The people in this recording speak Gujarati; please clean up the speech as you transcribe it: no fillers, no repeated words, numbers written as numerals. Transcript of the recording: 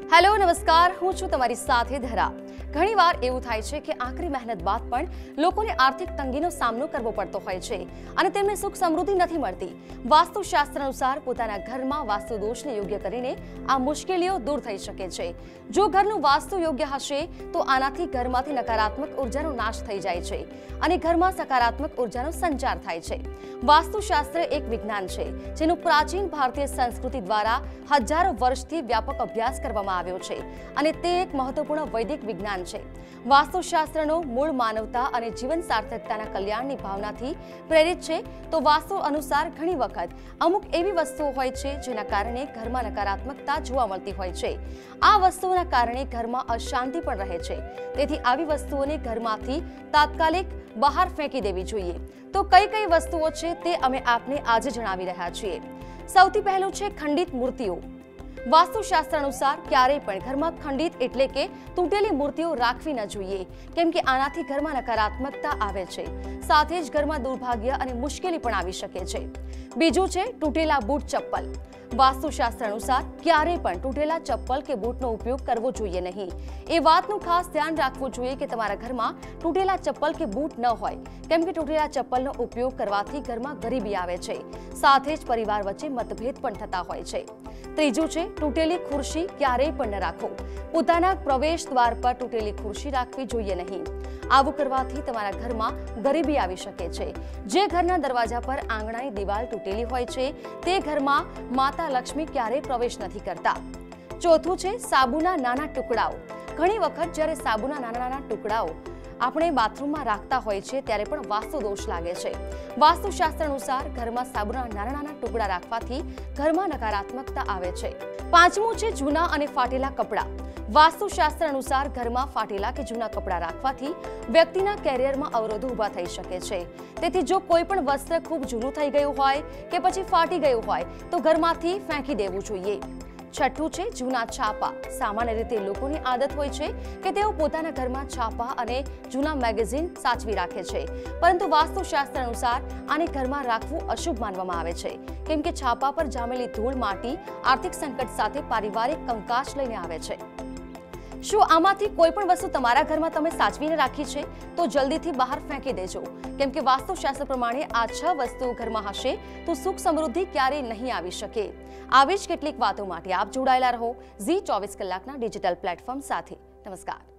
હેલો નમસ્કાર, હું છું તમારી સાથે ધરા। ઘણીવાર એવું થાય છે કે આકરી મહેનત બાદ પણ લોકોને આર્થિક તંગીનો સામનો કરવો પડતો હોય છે અને તેમને સુખ સમૃદ્ધિ નથી મળતી। વાસ્તુશાસ્ત્ર અનુસાર પોતાના ઘરમાં વાસ્તુ દોષને યોગ્ય કરીને આ મુશ્કેલીઓ દૂર થઈ શકે છે। જો ઘરનું વાસ્તુ યોગ્ય હશે તો આનાથી ઘરમાંથી નકારાત્મક ઉર્જાનો નાશ થઈ જાય છે અને ઘરમાં સકારાત્મક ઉર્જાનો સંચાર થાય છે। વાસ્તુશાસ્ત્ર એક વિજ્ઞાન છે જેનું પ્રાચીન ભારતીય સંસ્કૃતિ દ્વારા હજારો વર્ષથી વ્યાપક અભ્યાસ કરવામાં આવ્યો છે અને તે એક મહત્વપૂર્ણ વૈદિક વિજ્ઞાન છે। વાસ્તુશાસ્ત્રનો મૂળ માનવતા અને જીવન સાર્થકતાના કલ્યાણની ભાવનાથી પ્રેરિત છે। તો વાસ્તુ અનુસાર ઘણી વખત અમુક એવી વસ્તુઓ હોય છે જેના કારણે ઘરમાં નકારાત્મકતા જોવા મળતી હોય છે। આ વસ્તુઓના કારણે ઘરમાં અશાંતિ પણ રહે છે, તેથી આવી વસ્તુઓને ઘરમાંથી તાત્કાલિક બહાર ફેંકી દેવી જોઈએ। તો કઈ કઈ વસ્તુઓ છે તે અમે આપને આજે જણાવી રહ્યા છીએ। સૌથી પહેલું છે ખંડિત મૂર્તિઓ। વાસ્તુશાસ્ત્ર અનુસાર ક્યારેય પણ ઘરમાં ખંડિત એટલે કે તૂટેલી મૂર્તિઓ રાખવી ન જોઈએ, કેમ કે આનાથી ઘરમાં નકારાત્મકતા આવે છે, સાથે જ ઘરમાં દુર્ભાગ્ય અને મુશ્કેલી પણ આવી શકે છે। બીજું છે તૂટેલા બૂટ ચપ્પલ। વાસ્તુશાસ્ત્ર અનુસાર ક્યારેય પણ તૂટેલા ચપ્પલ કે બૂટનો ઉપયોગ કરવો જોઈએ નહીં। એ વાતનું ખાસ ધ્યાન રાખવું જોઈએ કે તમારા ઘરમાં તૂટેલા ચપ્પલ કે બૂટ ન હોય, કેમ કે તૂટેલા ચપ્પલનો ઉપયોગ કરવાથી ઘરમાં ગરીબી આવે છે, સાથે જ પરિવાર વચ્ચે મતભેદ પણ થતા હોય છે। ત્રીજું છે તૂટેલી ખુરશી ક્યારેય પણ ન રાખો। પોતાના પ્રવેશ દ્વાર પર તૂટેલી ખુરશી રાખવી જોઈએ નહીં। આવું કરવાથી તમારા ઘરમાં ગરીબી આવી શકે છે। જે ઘરના દરવાજા પર આંગણાની દિવાલ તૂટેલી હોય છે તે ઘરમાં માતા લક્ષ્મી ક્યારેય પ્રવેશ નથી કરતા। ચોથું છે સાબુના નાના ટુકડાઓ। ઘણી વખત જ્યારે સાબુના નાના નાના ટુકડાઓ આપણે બાથરૂમમાં રાખતા હોય છે ત્યારે પણ વાસ્તુ દોષ લાગે છે। વાસ્તુશાસ્ત્ર અનુસાર ઘરમાં સાબુના નાના નાના ટુકડા રાખવાથી ઘરમાં નકારાત્મકતા આવે છે। પાંચમું છે જૂના અને ફાટેલા કપડાં। વાસ્તુશાસ્ત્ર અનુસાર ઘરમાં ફાટેલા કે જૂના કપડાં રાખવાથી વ્યક્તિના કેરિયરમાં અવરોધો ઊભા થઈ શકે છે, તેથી જો કોઈ પણ વસ્ત્ર ખૂબ જૂનું થઈ ગયું હોય કે પછી ફાટી ગયું હોય તો ઘરમાંથી ફેંકી દેવું જોઈએ। છઠ્ઠું છે જૂના છાપા। સામાન્ય રીતે લોકોની આદત હોય છે કે તેઓ પોતાના ઘરમાં છાપા અને જૂના મેગેઝિન સાચવી રાખે છે, પરંતુ વાસ્તુશાસ્ત્ર અનુસાર આને ઘરમાં રાખવું અશુભ માનવામાં આવે છે, કેમ કે છાપા પર જામેલી ધૂળ માટી આર્થિક સંકટ સાથે પારિવારિક કંકાસ લઈને આવે છે। શું આમાંથી કોઈ પણ વસ્તુ તમારા ઘરમાં તમે સાચવીને રાખી છે તો જલ્દીથી બહાર ફેંકી દેજો, કેમ કે વાસ્તુશાસ્ત્ર પ્રમાણે આ 6 વસ્તુઓ ઘરમાં હશે તો સુખ સમૃદ્ધિ ક્યારેય નહીં આવી શકે। આવી જ કેટલીક વાતો માટે આપ જોડાયેલા રહો ઝી 24 કલાકના ડિજિટલ પ્લેટફોર્મ સાથે। નમસ્કાર।